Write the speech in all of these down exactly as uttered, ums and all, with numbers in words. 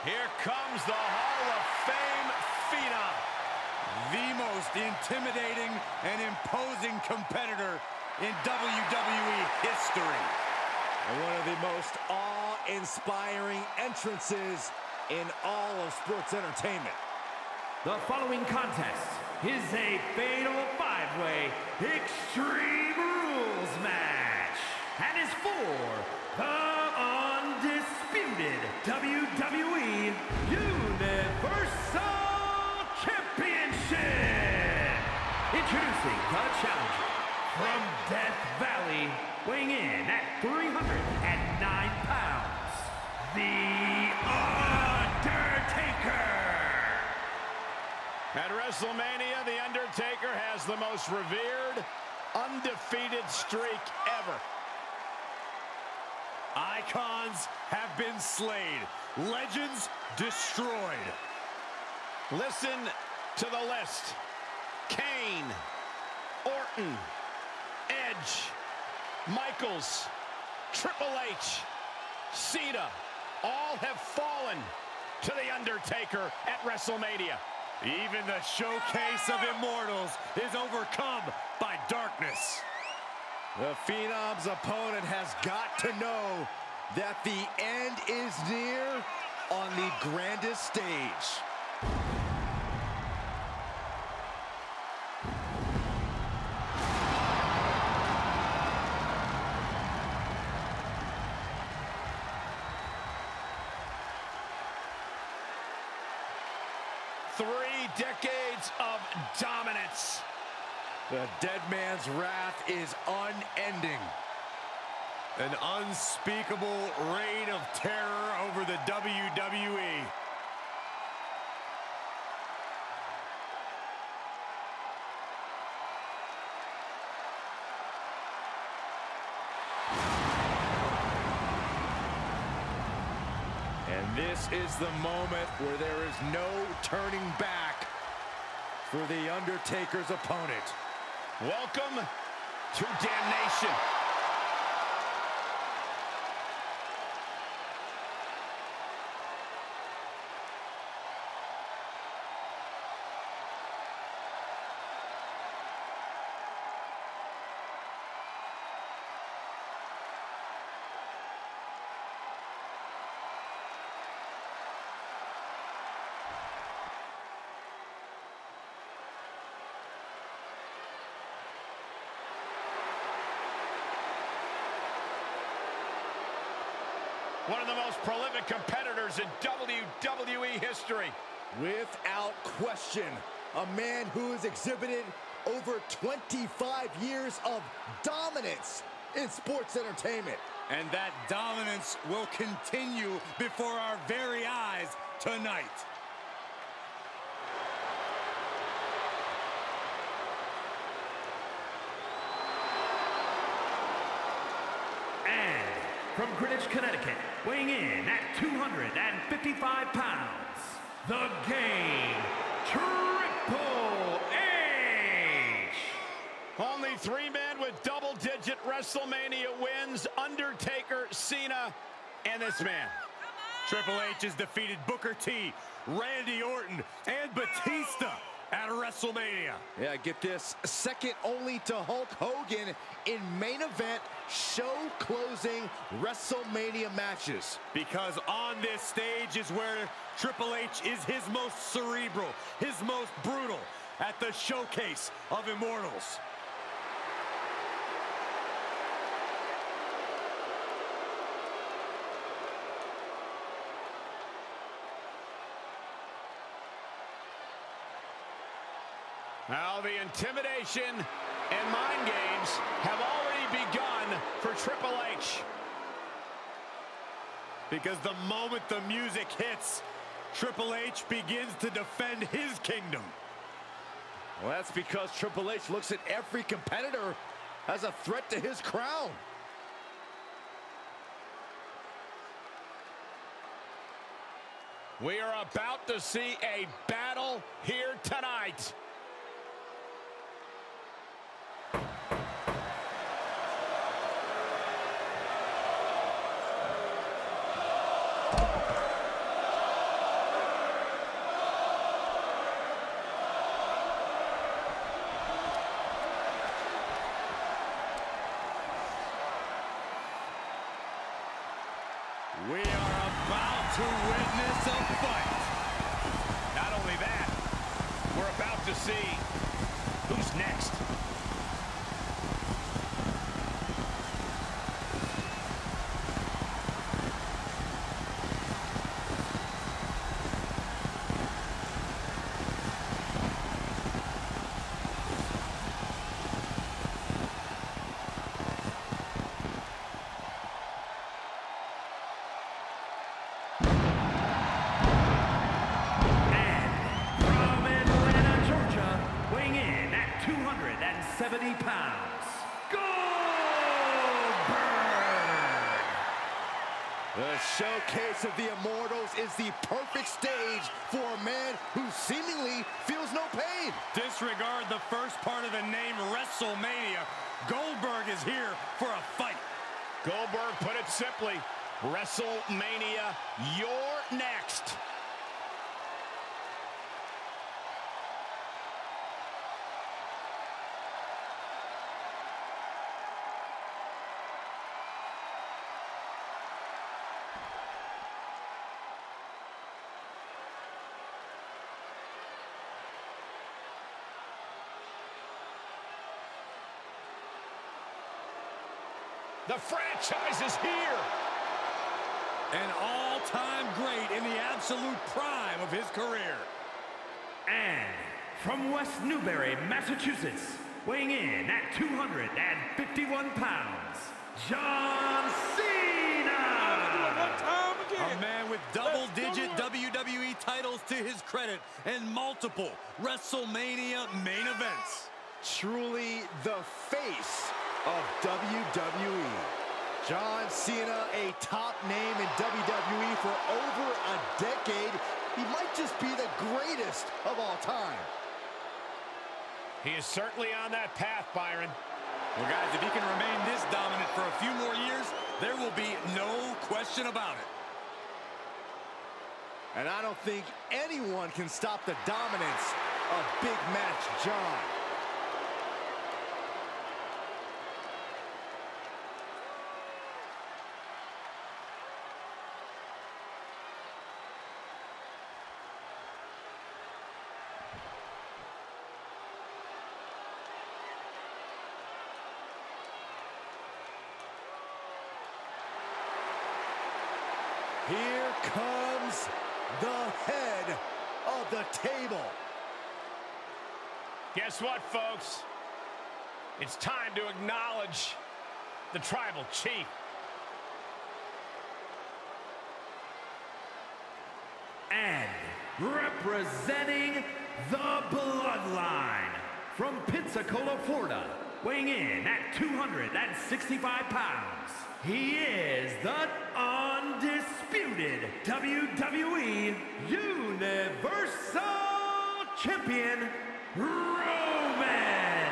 Here comes the Hall of Fame Phenom. The most intimidating and imposing competitor in W W E history. And one of the most awe-inspiring entrances in all of sports entertainment. The following contest is a fatal five-way Extreme Rules match and is for the undisputed W W E Universal Championship. Introducing the challenger from Death Valley, weighing in at three hundred nine pounds, The Undertaker. At WrestleMania, The Undertaker has the most revered, undefeated streak ever. Icons have been slain. Legends destroyed. Listen to the list. Kane, Orton, Edge, Michaels, Triple H, Cena, all have fallen to The Undertaker at WrestleMania. Even the showcase of immortals is overcome by darkness. The Phenom's opponent has got to know that the end is near on the grandest stage. Three decades of dominance. The dead man's wrath is unending. An unspeakable reign of terror over the W W E. And this is the moment where there is no turning back for The Undertaker's opponent. Welcome to Damnation. One of the most prolific competitors in W W E history. Without question, a man who has exhibited over twenty-five years of dominance in sports entertainment. And that dominance will continue before our very eyes tonight. From Greenwich, Connecticut, weighing in at two hundred fifty-five pounds, The Game, Triple H. Only three men with double-digit WrestleMania wins: Undertaker, Cena, and this man. Triple H has defeated Booker T, Randy Orton, and Batista at WrestleMania. Yeah, get this, second only to Hulk Hogan in main event, show-closing WrestleMania matches. Because on this stage is where Triple H is his most cerebral, his most brutal, at the showcase of immortals. Now the intimidation and mind games have already begun for Triple H. Because the moment the music hits, Triple H begins to defend his kingdom. Well, that's because Triple H looks at every competitor as a threat to his crown. We are about to see a battle here tonight. We are about to witness a fight. Not only that, we're about to see who's next. seventy pounds, Goldberg! The showcase of the Immortals is the perfect stage for a man who seemingly feels no pain. Disregard the first part of the name WrestleMania. Goldberg is here for a fight. Goldberg put it simply, WrestleMania, you're next. The franchise is here. An all-time great in the absolute prime of his career. And from West Newbury, Massachusetts, weighing in at two hundred fifty-one pounds, John Cena! A man with double-digit W W E titles to his credit and multiple WrestleMania main events. Truly the face of W W E. John Cena, a top name in W W E for over a decade. He might just be the greatest of all time. He is certainly on that path, Byron. Well, guys, if he can remain this dominant for a few more years, there will be no question about it. And I don't think anyone can stop the dominance of Big Match John. Here comes the head of the table. Guess what, folks? It's time to acknowledge the tribal chief. And representing the Bloodline from Pensacola, Florida, weighing in at two hundred sixty-five pounds, he is the undisputed W W E Universal Champion, Roman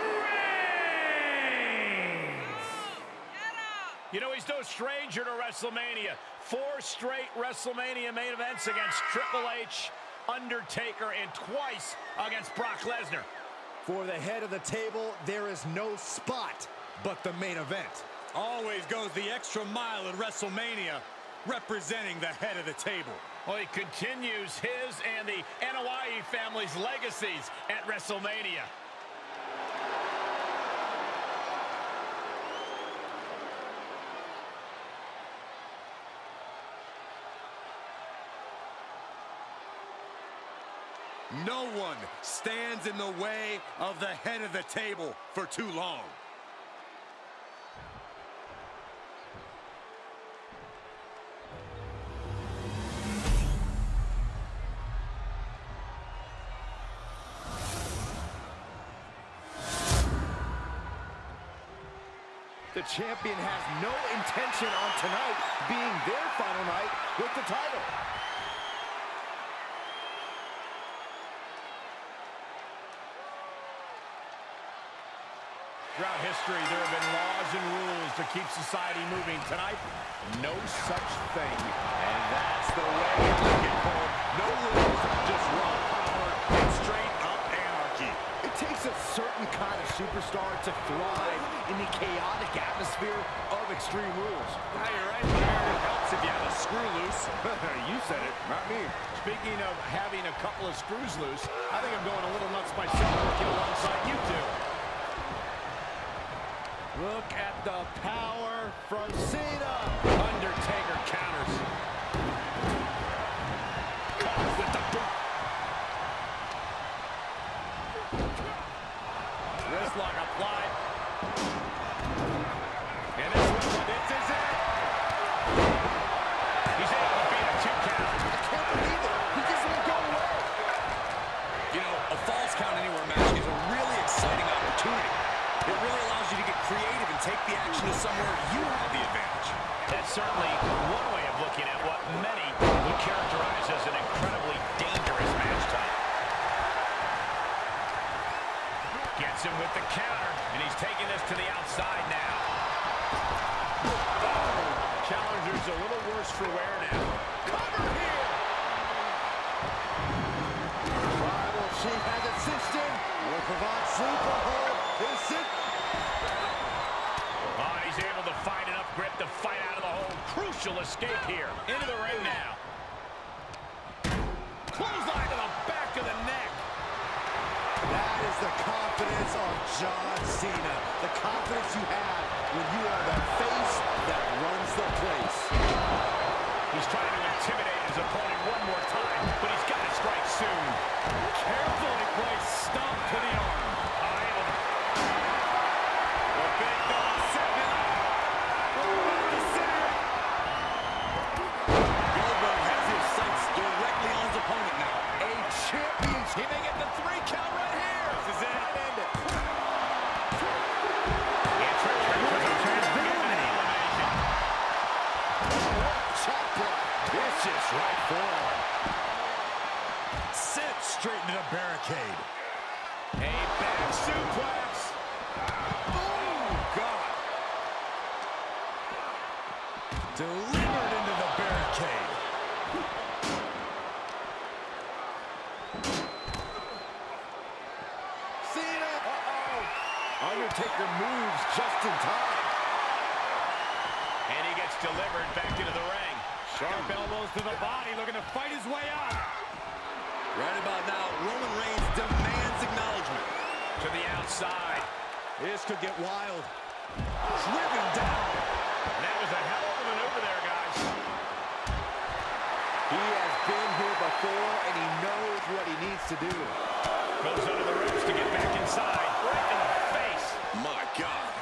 Reigns! You know, he's no stranger to WrestleMania. Four straight WrestleMania main events against Triple H, Undertaker, and twice against Brock Lesnar. For the head of the table, there is no spot but the main event. Always goes the extra mile at WrestleMania, representing the head of the table. Well, he continues his and the Anoa'i family's legacies at WrestleMania. No one stands in the way of the head of the table for too long. The champion has no intention on tonight being their final night with the title. Throughout history, there have been laws and rules to keep society moving. Tonight, no such thing. And that's the way to make it, Cole. No rules, just raw power and straight up anarchy. It takes a certain kind of superstar to thrive in the chaotic atmosphere of of Extreme Rules. Yeah, you're right, but it helps if you have a screw loose. You said it, not me. Speaking of having a couple of screws loose, I think I'm going a little nuts myself working alongside you two. Look at the power from Cena. Undertaker counters. Caught with the boot. Wrist lock applied. And this one, this is it. He's able to beat a two count. I can't believe it. He just won't go away. You know, a Falls Count Anywhere match is a really exciting opportunity. It really allows you to get creative and take the action to somewhere you have the advantage. That's certainly one way of looking at what many would characterize as an incredibly dangerous match type. Gets him with the counter, and he's taking this to the outside now. Oh, challenger's a little worse for wear now. Cover here! Tribal Chief has it cinched in. Will provide sleeper hold. Is it? Oh, he's able to find enough grip to fight out of the hold. Crucial escape here. Into the ring now. Clothesline to the back of the neck. That is the confidence of John Cena. The confidence you have when you are the face that runs the place. He's trying to intimidate his opponent one more time, but he's got to strike soon. Carefully placed stomp to the arm. Able to... The big dog setting it up. Over the center. Goldberg has his sights directly on his opponent now. A champion. He may get the three count right here. This is it. End it. It's Richard with a transformative elimination. Chop block. Vicious right forearm. Sent straight into the barricade. A back suplex. Oh, God. Delivered into the barricade. Cena. Uh-oh. Undertaker moves just in time. And he gets delivered back into the ring. Sharp elbows to the body, looking to fight his way out. Right about now, Roman Reigns demands acknowledgement. To the outside. This could get wild. Driven down. And that was a hell of a maneuver there, guys. He has been here before, and he knows what he needs to do. Goes under the ropes to get back inside. Right in the face. My God.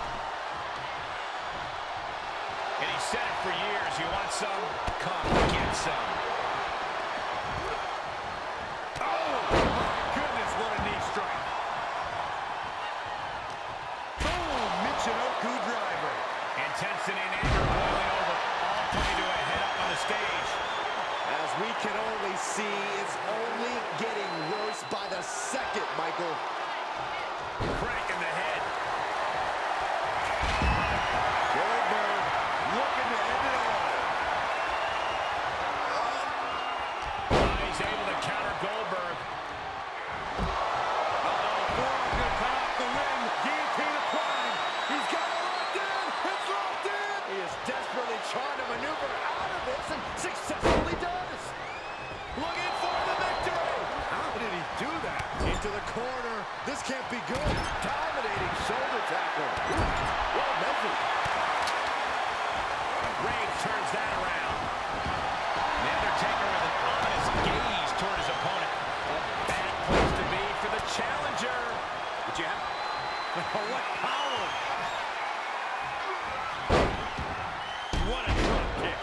And he said it for years. You want some? Come get some. Oh, my goodness, what a knee strike. Boom, Michinoku driver. Intensity and anger boiling over. All coming to a head up on the stage. As we can only see, it's only getting worse by the second, Michael. Crank in the head. Goldberg looking to end it all. Oh, he's able to counter Goldberg. Uh-oh, forearm gonna cut off the ring. Guillotine applied. He's got it locked in. It's locked in. He is desperately trying to maneuver out of this and successfully does. Looking for the victory. How did he do that? Into the corner. This can't be good. Dominating shoulder tackle. Ooh, well measured. Reigns turns that around. The Undertaker with an ominous gaze toward his opponent. A bad place to be for the challenger. But you have... What power. What a drop kick.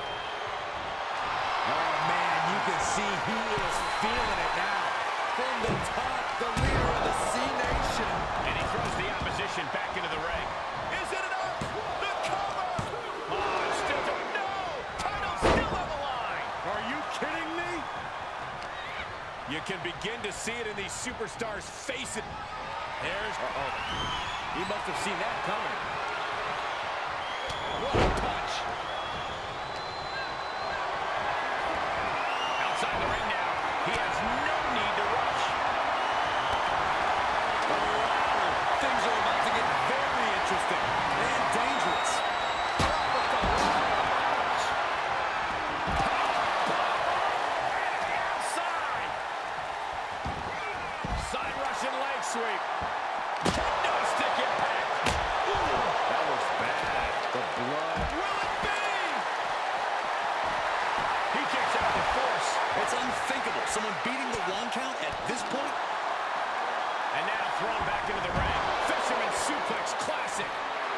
Oh, man, you can see he is feeling it now. From the top, the leader of the C-Nation. And he throws the opposition back into the ring. Is it enough? The cover! Oh, it's still going. No! Title's still on the line. Are you kidding me? You can begin to see it in these superstars' faces. There's... Uh-oh. He must have seen that coming. What a punch. Outside the ring now. He has no need to rush. Oh, things are about to get very interesting and dangerous. sweep. Kendo stick impact. Ooh, that looks bad. The blood. Will it be? He kicks out with force. It's unthinkable. Someone beating the one count at this point. And now thrown back into the ring. Fisherman suplex classic.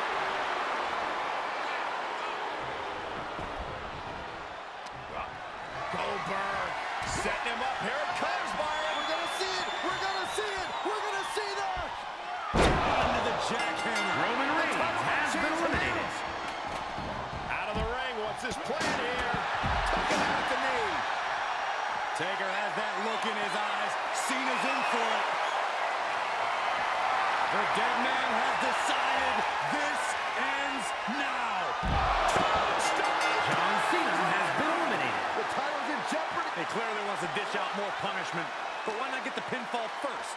Goldberg setting him up. Here it comes, Byron. We're gonna see it. We're gonna see it. We're gonna see that. Into the jackhammer. Roman Reigns has been eliminated. Out of the ring. What's his plan here? Took him out at the knee. Taker has that look in his eyes. Cena's in for it. The dead man has decided this ends now. John Cena has been eliminated. The title's in jeopardy. He clearly wants to dish out more punishment, but why not get the pinfall first?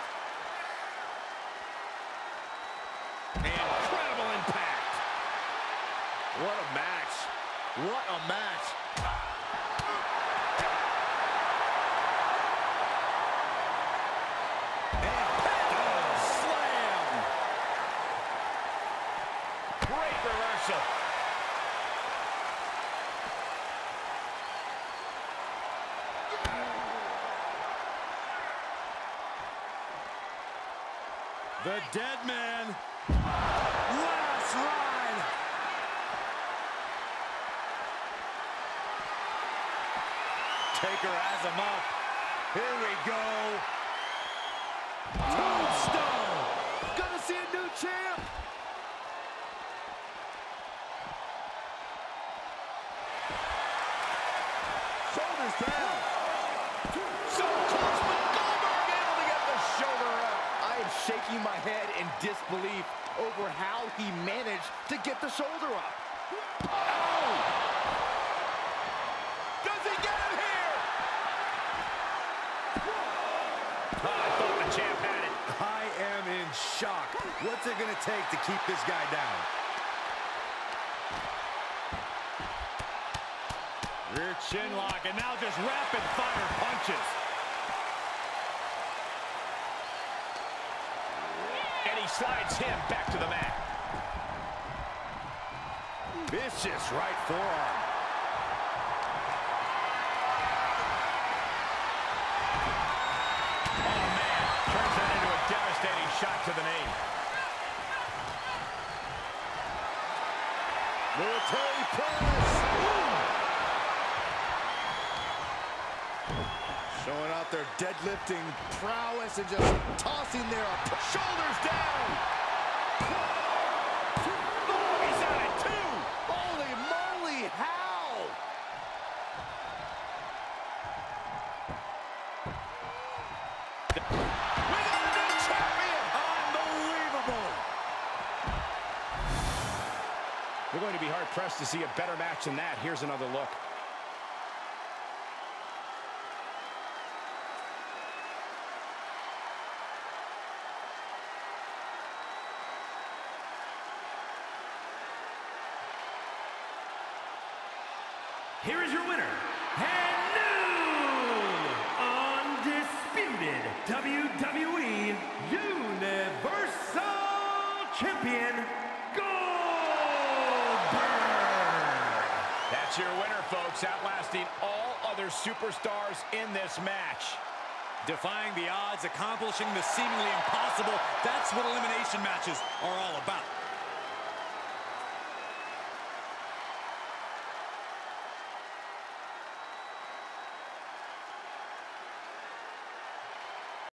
Incredible impact. What a match. What a match. And oh, slam. Great reversal. The dead man. Last ride. Taker has him up. Here we go. Tombstone. Gonna see a new champ. Shoulders down. So close, but Goldberg able to get the shoulder up. I am shaking my head in disbelief over how he managed to get the shoulder up. Oh! Does he get it here? Oh, I thought the champ had it. I am in shock. What's it gonna take to keep this guy down? Rear chin lock, and now just rapid fire punches. And he slides him back to the mat. Vicious right forearm. Oh, man. Turns that into a devastating shot to the knee. Military press. Showing out their deadlifting prowess and just tossing their Shoulders down. Oh, he's on it too. Holy moly, how? We got a new champion. Unbelievable. We're going to be hard-pressed to see a better match than that. Here's another look. Here is your winner, and new undisputed W W E Universal Champion, Goldberg. That's your winner, folks, outlasting all other superstars in this match. Defying the odds, accomplishing the seemingly impossible. That's what elimination matches are all about.